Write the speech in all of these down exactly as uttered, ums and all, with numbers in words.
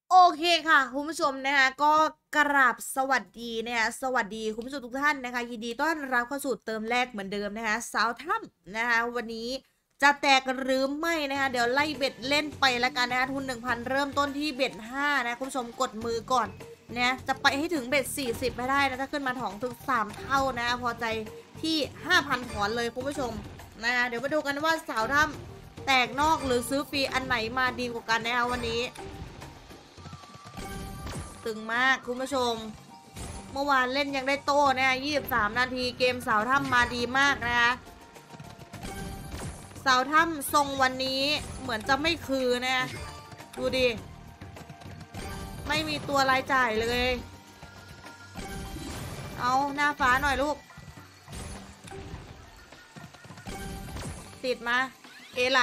โอเคค่ะคุณผู้ชมนะคะก็กราบสวัสดีนะคะสวัสดีคุณผู้ชมทุกท่านนะคะยินดีต้อนรับเข้าสู่เติมแรกเหมือนเดิมนะคะสาวถ้ำนะคะวันนี้จะแตกหรือไม่นะคะเดี๋ยวไล่เบ็ดเล่นไปแล้วกันนะคะทุนหนึ่งพันเริ่มต้นที่เบ็ดห้านะคุณผู้ชมกดมือก่อนนะจะไปให้ถึงเบ็ดสี่สิบไม่ได้นะถ้าขึ้นมาถองถึงสามเท่านะพอใจที่ห้าพันถอนเลยคุณผู้ชมนะคะเดี๋ยวมาดูกันว่าสาวถ้ำแตกนอกหรือซื้อฟรีอันไหนมาดีกว่ากันนะคะวันนี้ตึงมากคุณผู้ชมเมื่อวานเล่นยังได้โต้เนี่ยยี่สิบสามนาทีเกมสาวถ้ำมาดีมากนะคะสาวถ้ำทรงวันนี้เหมือนจะไม่คือนะดูดิไม่มีตัวรายจ่ายเลยเอาหน้าฟ้าหน่อยลูกติดมาเอไหล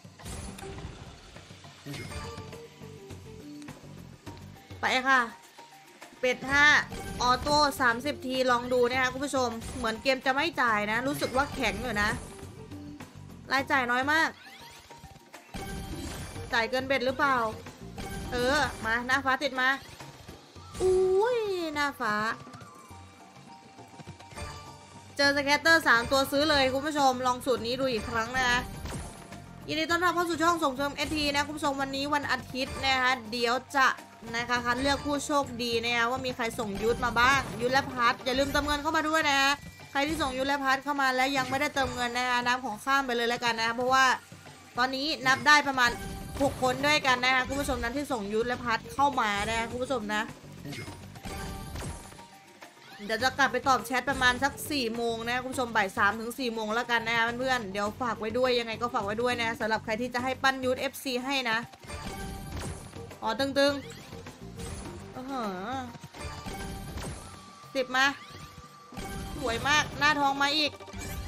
ไปค่ะเป็ดห้าออโต้สามสิบทีลองดูนะคะคุณผู้ชมเหมือนเกมจะไม่จ่ายนะรู้สึกว่าแข็งอยู่นะรายจ่ายน้อยมากจ่ายเกินเบ็ดหรือเปล่าเออมาหน้าฟ้าติดมาอุ้ยหน้าฟ้าเจอสแกตเตอร์สามตัวซื้อเลยคุณผู้ชมลองสูตรนี้ดูอีกครั้งนะยินดีต้อนรับเข้าสู่ช่องส่งเสริมเอทีนะคุณผู้ชมวันนี้วันอาทิตย์นะคะเดี๋ยวจะนะคะคัดเลือกผู้โชคดีนะคะว่ามีใครส่งยุทธมาบ้างยุทธและพัทอย่าลืมเติมเงินเข้ามาด้วยนะใครที่ส่งยุทธและพัทเข้ามาแล้วยังไม่ได้เติมเงินนะคะนับของข้ามไปเลยแล้วกันนะเพราะว่าตอนนี้นับได้ประมาณหกคนด้วยกันนะคะคุณผู้ชมนั้นที่ส่งยุทธและพัทเข้ามานะคุณผู้ชมนะเดี๋ยวจะกลับไปตอบแชทประมาณสักสี่โมงนะคุณผู้ชมบ่ายสามถึงสี่โมงแล้วกันนะเพื่อนๆเดี๋ยวฝากไว้ด้วยยังไงก็ฝากไว้ด้วยนะสำหรับใครที่จะให้ปั้นยุทธ เอฟ ซี ให้นะอ๋อตึงๆเออสิบมาสวยมากหน้าทองมาอีก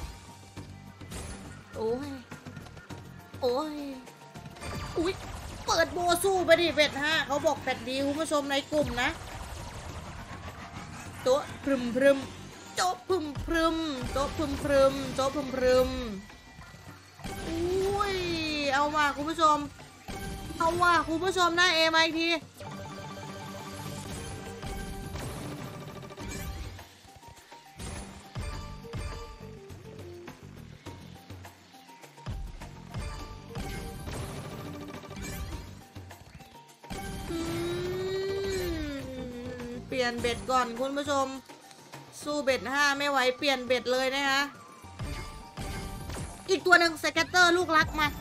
โอ้ยโอ้ยอุ้ยเปิดโบสู้ไปดิเป็ดห้าเขาบอกเป็ดดีคุณผู้ชมในกลุ่มนะโต๊ะพรึมพรึมโจ๊ะพรึมพรึมโต๊ะพรึมพรึมโต๊ะพรึมพรึมอุ้ยเอาว่ะคุณผู้ชมเอาว่ะคุณผู้ชมหน้าเอมาอีกทีเปลี่ยนเบ็ดก่อนคุณผู้ชมสู้เบ็ดห้าไม่ไหวเปลี่ยนเบ็ดเลยนะคะอีกตัวหนึ่งสแกตเตอร์ลูกรักมา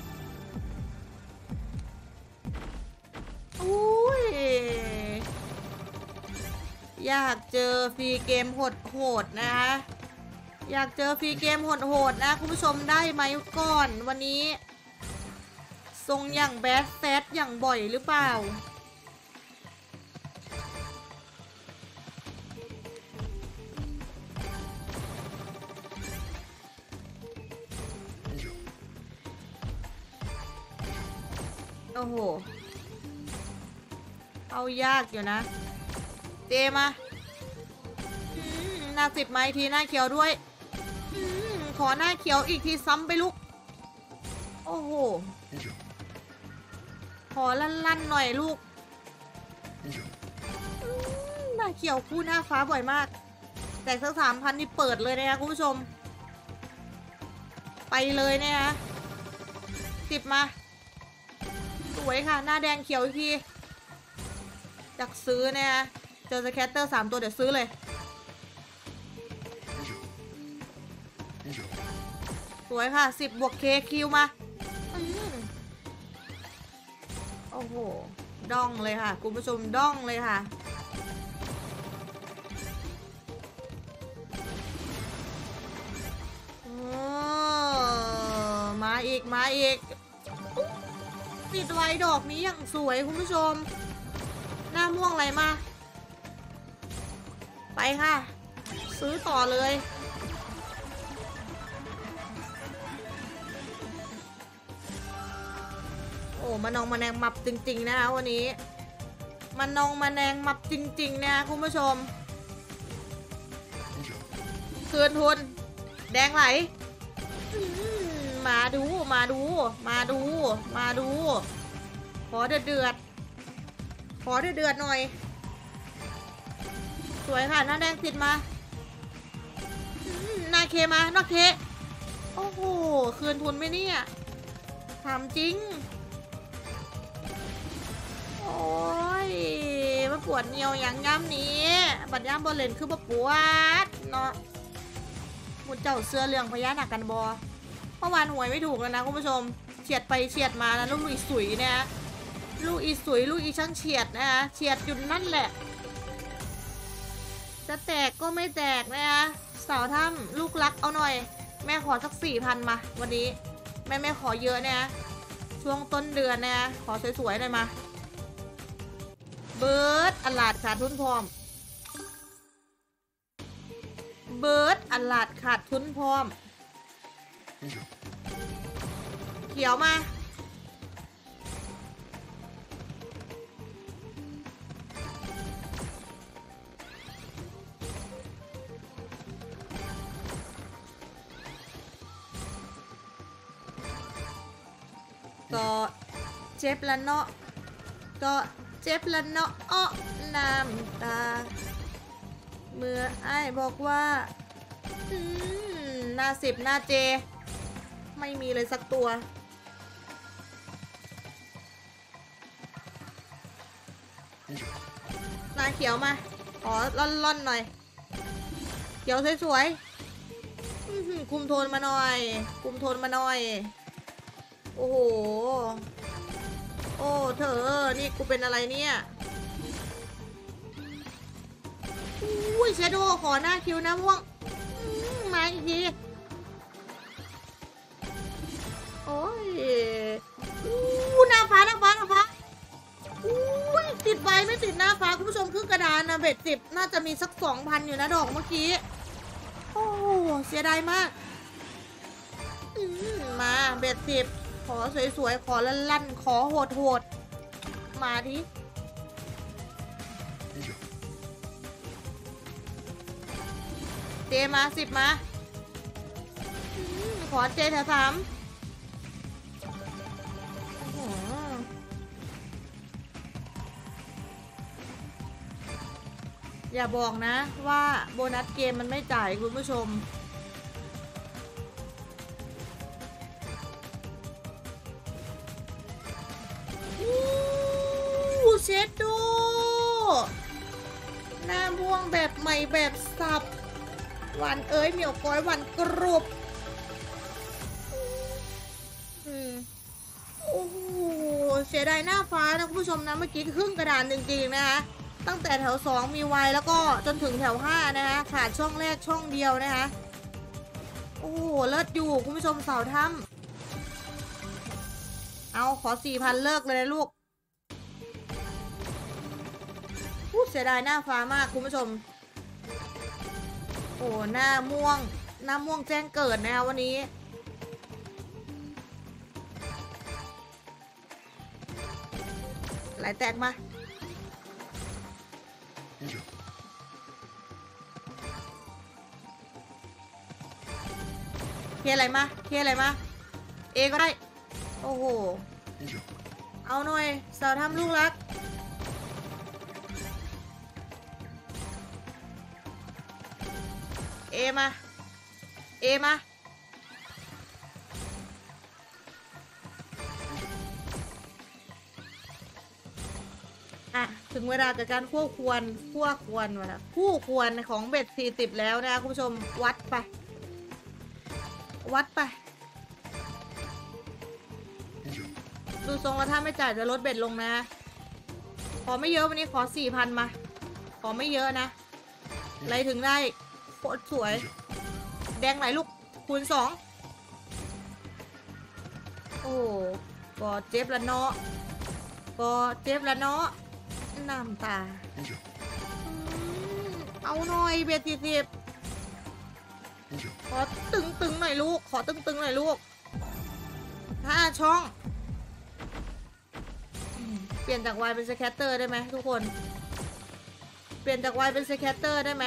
อุ้ยอยากเจอฟรีเกมโหดๆนะคะอยากเจอฟรีเกมโหดๆนะคุณผู้ชมได้ไหมก่อนวันนี้ทรงอย่างแบดแซดอย่างบ่อยหรือเปล่าโอ้โหเอายากอยู่นะเจมาหน้าสิบไม้ทีหน้าเขียวด้วยขอหน้าเขียวอีกทีซ้ำไปลุกโอ้โหขอลั่นๆหน่อยลูกหน้าเขียวคู่หน้าฟ้าบ่อยมากแต่สักสามพันนี่เปิดเลยนะคะคุณผู้ชมไปเลยนะคะสิบมาสวยค่ะหน้าแดงเขียวอีกทีอยากซื้อเนี่ยเจอสแคตเตอร์สามตัวเดี๋ยวซื้อเลยสวยค่ะสิบบวกเคคิวมาโอ้โหด้องเลยค่ะคุณผู้ชมด้องเลยค่ะมาอีกมาอีกติดไว้ดอกนี้อย่างสวยคุณผู้ชมหน้าม่วงอะไรมาไปค่ะซื้อต่อเลยโอ้มันนองมาแนงมับจริงๆนะคะวันนี้มันนองมาแนงมับจริงๆนะคะคุณผู้ชมคืนทุนแดงไหลมาดูมาดูมาดูมาดูขอเดือดเดือดอเดือดเดือดหน่อยสวยค่ะหน้าแดงติดมานาเคมานอกเคโอ้โหคืนทุนไหมเนี่ยถามจริงโอ้ยมาปวดเหนียวอย่างย่ำนี้บัดย่ำบอลเลนคือมาปวดเนาะมุดเจ้าเสื้อเรื่องพญานาคกันบอเมื่อวานหวยไม่ถูกแล้วนะคุณผู้ชมเฉียดไปเฉียดมานะลูกอีสุยเนี่ยลูกอีสุยลูกอีช่างเฉียดนะคะเฉียดอยู่นั่นแหละจะแตกก็ไม่แตกนะคะสาวถ้ำลูกรักเอาหน่อยแม่ขอสักสี่พันมาวันนี้แม่แม่ขอเยอะนะช่วงต้นเดือนนะขอสวยๆหน่อยมาเบิร์ดอลาดขาดทุนพร้อมเบิร์ดอลาดขาดทุนพร้อมเขียวมาก็เจ็บละเนาะก็เจ็บละเนาะอ้อน้ำตาเมื่อไอ้บอกว่าหน้าสิบหน้าเจไม่มีเลยสักตัวหน้าเขียวมาขอล่อนๆหน่อยเขียวสวยๆคุมโทนมาหน่อยคุมโทนมาหน่อยโอ้โหโอ้เธอนี่กูเป็นอะไรเนี่ยอุ้ยเชโดขอหน้าคิวนะม่วงมาอีกทีโอ้ยอู้หน้าฟ้าหน้าฟ้าหน้าฟ้าอุ้ยติดไฟไม่ติดหน้าฟ้าคุณผู้ชมครึ่งกระดานนะเบ็ดสิบน่าจะมีสักสองพันอยู่นะดอกเมื่อกี้โอ้เสียดายมากมาเบ็ดสิบขอสวยๆขอลั่นๆขอโหดๆมาดิเจมาสิบมาขอเจแถวสามอย่าบอกนะว่าโบนัสเกมมันไม่จ่ายคุณผู้ชมเชดโดหน้าม่วงแบบใหม่แบบสับหวานเอ้ยเหมียวก้อยหวานกรุบโอ้โหเสียดายหน้าฟ้านะคุณผู้ชมนะเมื่อกี้ครึ่งกระดานจริงๆนะคะตั้งแต่แถวสองมีไวแล้วก็จนถึงแถวห้านะคะขาดช่องแรกช่องเดียวนะคะโอ้โหเลิศอยู่คุณผู้ชมสาวถ้ำเอาขอสี่พันเลิกเลยนะลูกเสียดายหน้าฟ้ามากคุณผู้ชมโอ้หน้าม่วงหน้าม่วงแจ้งเกิดนะคะวันนี้ไหลแตกมาเคอะไรมาเคอะไรมาเอก็ได้โอ้โหเอาหน่อยสาวทำลูกรักเอมาเอมาอ่ะถึงเวลากับการคู่ควรคู่ควรวะนะคู่ควรของเบ็ดสี่สิบแล้วนะคุณผู้ชมวัดไปวัดไปดูทรงแล้วถ้าไม่จ่ายจะลดเบ็ดลงนะขอไม่เยอะวันนี้ขอสี่พันมาขอไม่เยอะนะไรถึงได้โคตรสวยแดงไหลลูกคูณสองโอ้ก็เจ็บละเนาะก็เจ็บละเนาะน้ำตาเอาหน่อยเบ็ดสี่สิบขอตึงตึงหน่อยลูกขอตึงตึงหน่อยลูกห้าช่องเปลี่ยนจากวายเป็นสแคตเตอร์ได้ไหมทุกคนเปลี่ยนจากวายเป็นสแคตเตอร์ได้ไหม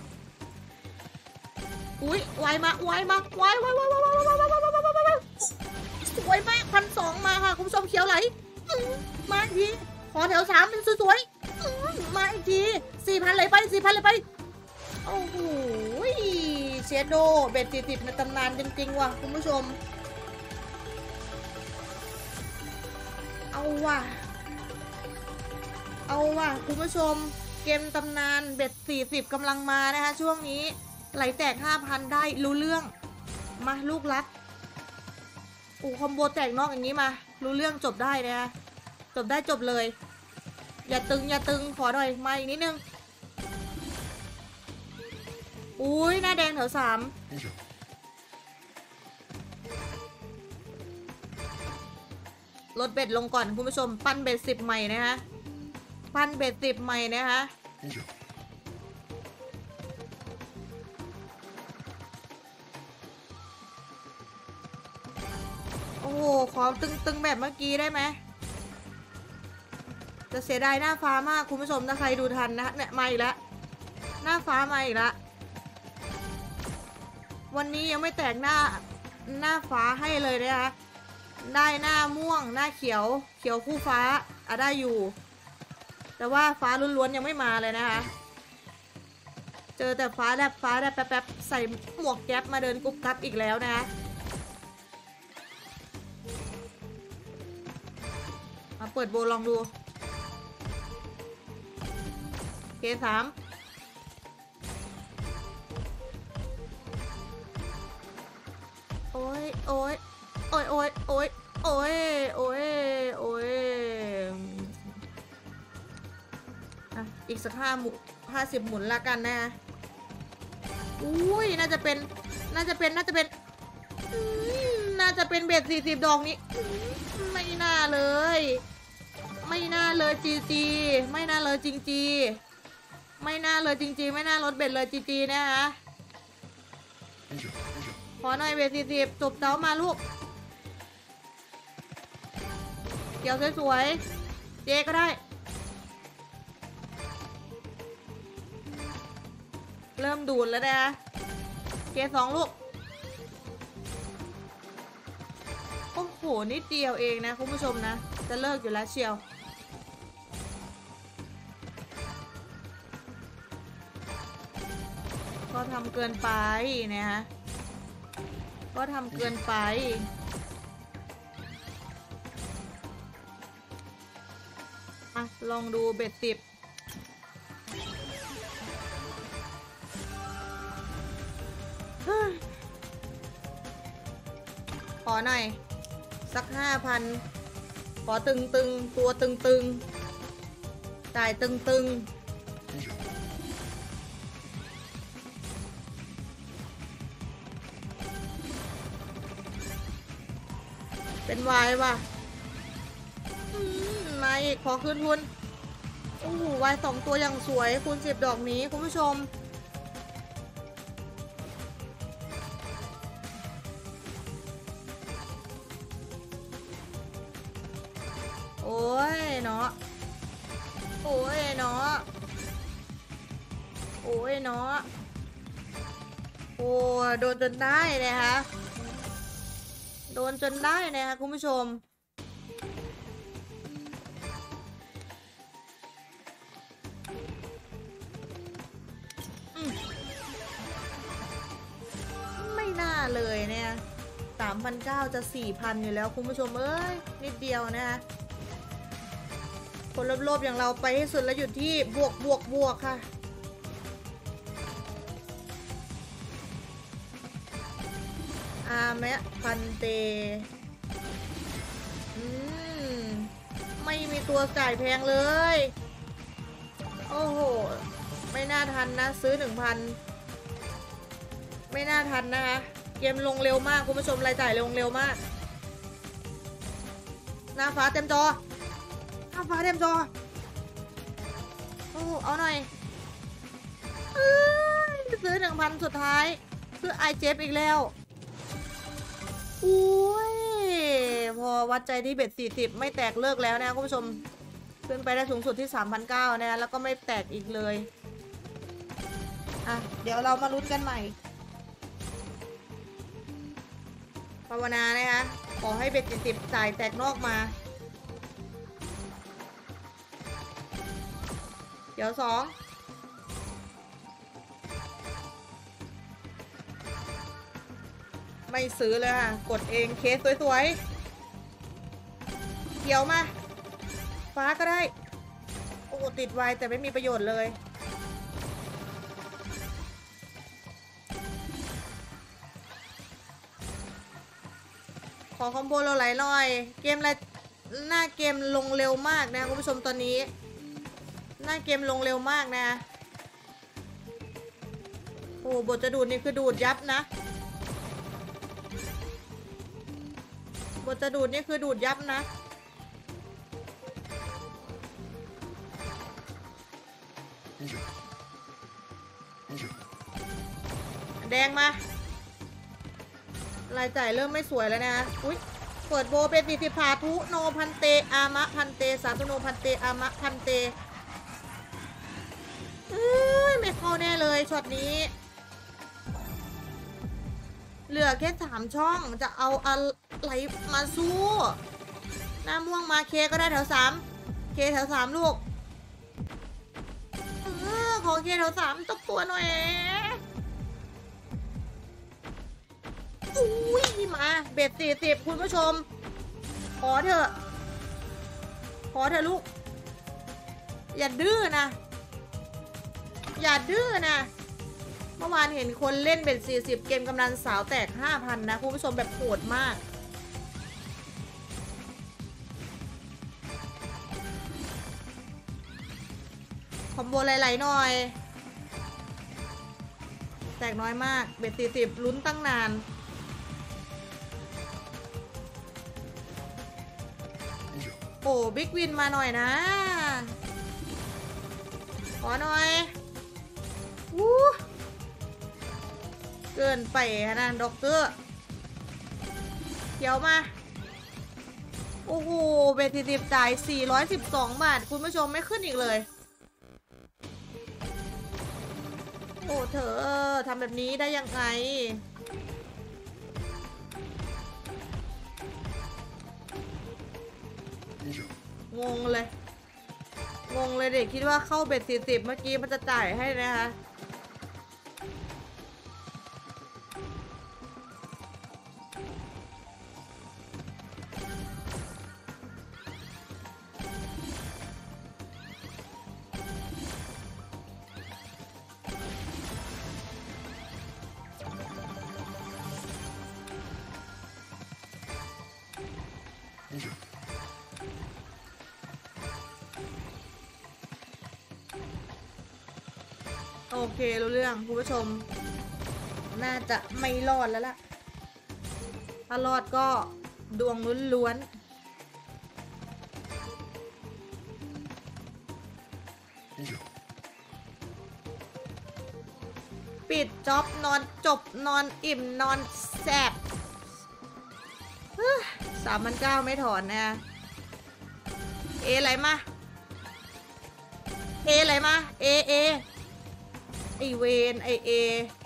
อุ้ยวายมาวายมาวายวายวายวายวายวายวายวายวายสวยมากพันสองมาค่ะคุณผู้ชมเขียวไหลมาทีขอแถวสามเป็นสวยๆสี่พันเลยไปสี่พันเลยไปโอ้โหเชโดเบ็ดสี่สิบในตำนานจริงๆว่ะคุณผู้ชมเอาว่ะเอาว่ะคุณผู้ชมเกมตำนานเบ็ดสี่สิบกำลังมานะคะช่วงนี้ไหลแตก ห้าพัน ได้รู้เรื่องมาลูกรักโอ้คอมโบแตกนอกอย่างนี้มารู้เรื่องจบได้นะคะจบได้จบเลยอย่าตึงอย่าตึงขอหน่อยมาอีกนิดนึงอุ้ยหน้าแดงแถวสามลดเบ็ดลงก่อนคุณผู้ชมปั้นเบ็ดสิบใหม่นะคะปั้นเบ็ดสิบใหม่นะคะโอ้โหขอตึงๆแบบเมื่อกี้ได้ไหมจะเสียดายหน้าฟ้ามากคุณผู้ชมถ้าใครดูทันนะเนี่ยมาอีกแล้วหน้าฟ้ามาอีกแล้ววันนี้ยังไม่แตกหน้าหน้าฟ้าให้เลยนะคะได้หน้าม่วงหน้าเขียวเขียวคู่ฟ้าอะได้อยู่แต่ว่าฟ้าล้วนๆยังไม่มาเลยนะคะเจอแต่ฟ้าแลบฟ้าแลบแป๊บๆใส่หมวกแก๊ปมาเดินกุ๊บกับอีกแล้วนะคะมาเปิดโบลองดูเคสามโอ้ยโอ้ยโอ้ยโอ้ยโอ้ยโอ้ยโอ้ยโอ้ยอ่ะอีกสักห้าหมุนห้าสิบหมุนละกันนะอุ้ยน่าจะเป็นน่าจะเป็นน่าจะเป็นน่าจะเป็นเบ็ดสี่สิบดอกนี้ไม่น่าเลยไม่น่าเลยจีจีไม่น่าเลยจริงจีไม่น่าเลยจริงๆไม่น่าลดเบ็ดเลยจีจีนะคะขอหน่อยเบ็ดสี่สิบจบเต้ามาลูกเกี่ยวสวยๆเจก็ได้เริ่มดูดแล้วนะเกสองลูกโอ้โหนิดเดียวเองนะคุณผู้ชมนะจะเลิกอยู่แล้วเชียวก็ทำเกินไปนะฮะก็ทำเกินไปอ่ะลองดูเบ็ดสิบขอหน่อยสักห้าพันขอตึงตึงตัวตึงตึงจ่ายตึงตึงเป็นวายว่ะมาอีกขอคืนทุนโอ้โหวายสองตัวอย่างสวยคูณสิบดอกนี้คุณผู้ชมโอ้ยเนาะโอ้ยเนาะโอ้ยเนาะโอ้โดนจนได้นะคะโดนจนได้นะคะคุณผู้ชมไม่น่าเลยเนี่ยสามพันเก้าจะสี่พันอยู่แล้วคุณผู้ชมเอ้ยนิดเดียวนะคะคนรอบๆอย่างเราไปให้สุดแล้วหยุดที่บวกบวกบวกค่ะอาแมะพันเตอืมไม่มีตัวจ่ายแพงเลยโอ้โหไม่น่าทันนะซื้อหนึ่งพันไม่น่าทันนะคะเกมลงเร็วมากคุณผู้ชมรายจ่ายลงเร็วมากหน้าฟ้าเต็มจอหน้าฟ้าเต็มจอโอ้เอาหน่อยซื้อหนึ่งพันสุดท้ายซื้อไอเจฟอีกแล้วอุ้ยพอวัดใจที่เบ็ดสี่สิบไม่แตกเลิกแล้วนะคุณผู้ชมขึ้นไปได้สูงสุดที่ สามพันเก้าร้อย นะแล้วก็ไม่แตกอีกเลยอ่ะเดี๋ยวเรามาลุ้นกันใหม่ภาวนานะคะขอให้เบ็ดสี่สิบจ่ายแตกนอกมาเดี๋ยวสองไม่ซื้อเลยค่ะกดเองเคสสวยๆเขียวมาฟ้าก็ได้โอ้ติดไวแต่ไม่มีประโยชน์เลยขอคอมโบเราไหลหน่อยเกมอะไรหน้าเกมลงเร็วมากนะคุณผู้ชมตอนนี้หน้าเกมลงเร็วมากนะโอ้บทจะดูดนี่คือดูดยับนะบทจะดูดนี่คือดูดยับนะแดงมารายจ่ายเริ่มไม่สวยแล้วนะอุ๊ยเปิดโบเป็นสี่สิบพาทุโนพันเตอามะพันเตสาธุโนพันเตอามะพันเตเอ้ยไม่เข้าแน่เลยช็อตนี้เหลือแค่สามช่องจะเอาอะไรมาสู้หน้าม่วงมาเคก็ได้แถวสามเคแถวสามลูกเออขอเคแถวสามตกตัวหน่อยอุ้ยมาเบ็ดสี่สิบคุณผู้ชมขอเถอะขอเถอะลูกอย่าดื้อนะอย่าดื้อนะเมื่อวานเห็นคนเล่นเบ็ดสี่สิบเกมกำนันสาวแตก ห้าพัน นะคุณผู้ชมแบบโหดมากคอมโบไหลๆหน่อยแตกน้อยมากเบ็ดสี่สิบลุ้นตั้งนานโอ้บิ๊กวินมาหน่อยนะขอหน่อยวู้เกินไปนะด็อกเตอร์เขียวมาโอ้โหเบทีสิบจ่ายสี่ร้อยสิบสองบาทคุณผู้ชมไม่ขึ้นอีกเลยโอ้เธอทำแบบนี้ได้ยังไงงงเลยงงเลยเด็กคิดว่าเข้าเบ็ดสี่สิบเมื่อกี้มันจะจ่ายให้นะคะโอเครู้เรื่องคุณผู้ชมน่าจะไม่รอดแล้วล่ะถ้ารอดก็ดวงล้วนๆปิดจ็อบนอนจบนอนอิ่มนอนแสบสามพันเก้าไม่ถอนนะเออะไรมาเออะไรมาเอเอไอเวนไอเอ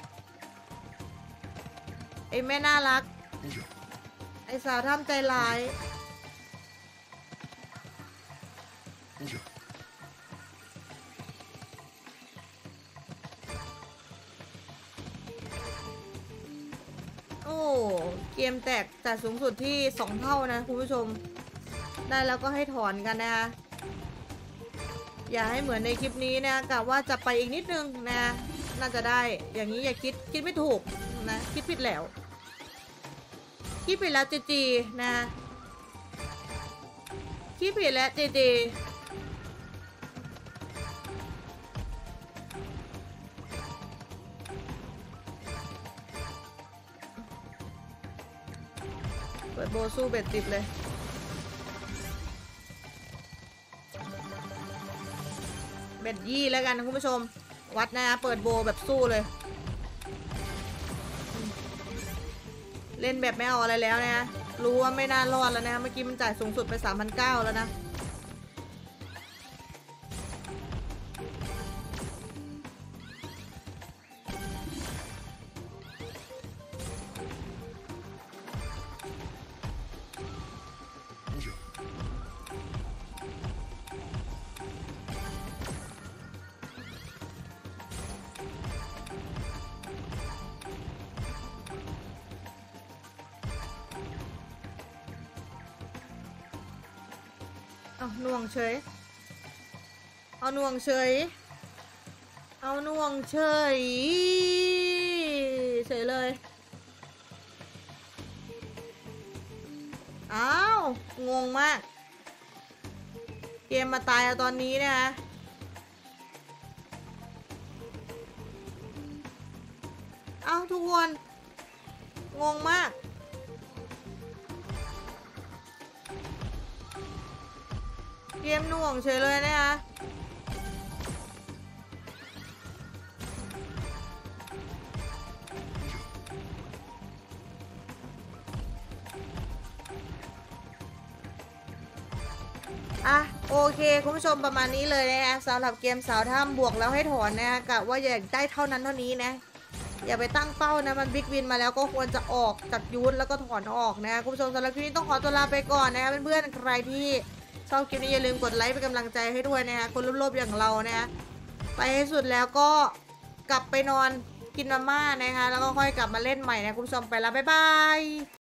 ไอแม่น่ารักไอสาวทำใจร้ายโอ้เกมแตกแต่สูงสุดที่สองเท่านะคุณผู้ชมได้แล้วก็ให้ถอนกันนะคะอย่าให้เหมือนในคลิปนี้นะกะว่าจะไปอีกนิดนึงนะน่าจะได้อย่างนี้อย่าคิดคิดไม่ถูกนะคิดผิดแล้วคิดผิดแล้วจีจีนะคิดผิดแล้วจีจีเปิดโบสู้เบ็ดติดเลยเบ็ดยี่แล้วกันคุณผู้ชมวัดนะเปิดโบแบบสู้เลยเล่นแบบไม่เอาอะไรแล้วนะรู้ว่าไม่น่ารอดแล้วนะเมื่อกี้มันจ่ายสูงสุดไป สามพันเก้าร้อย แล้วนะหน่วงเฉยเอาหน่วงเฉยเอาหน่วงเฉยเฉยเลยอ้าวงงมากเกมมาตายเอาตอนนี้นะคะเอ้าทุกคนงงมากเกมหน่วงเฉยเลยนะคะอ่ะโอเคคุณผู้ชมประมาณนี้เลยนะคะสำหรับเกมสาวถ้ำบวกแล้วให้ถอนนะคะกะว่าอยากได้เท่านั้นเท่านี้นะอย่าไปตั้งเป้านะมันบิ๊กวินมาแล้วก็ควรจะออกจากยูทแล้วก็ถอนออกนะคะคุณผู้ชมสำหรับคลิปนี้ต้องขอตัวลาไปก่อนนะคะเพื่อนๆใครที่ชอบคลิปนี้อย่าลืมกดไลค์เป็นกำลังใจให้ด้วยนะคะคนรอบๆอย่างเรานะคะไปให้สุดแล้วก็กลับไปนอนกินมาม่านะคะแล้วก็ค่อยกลับมาเล่นใหม่นะคุณผู้ชมไปแล้วบ๊ายบาย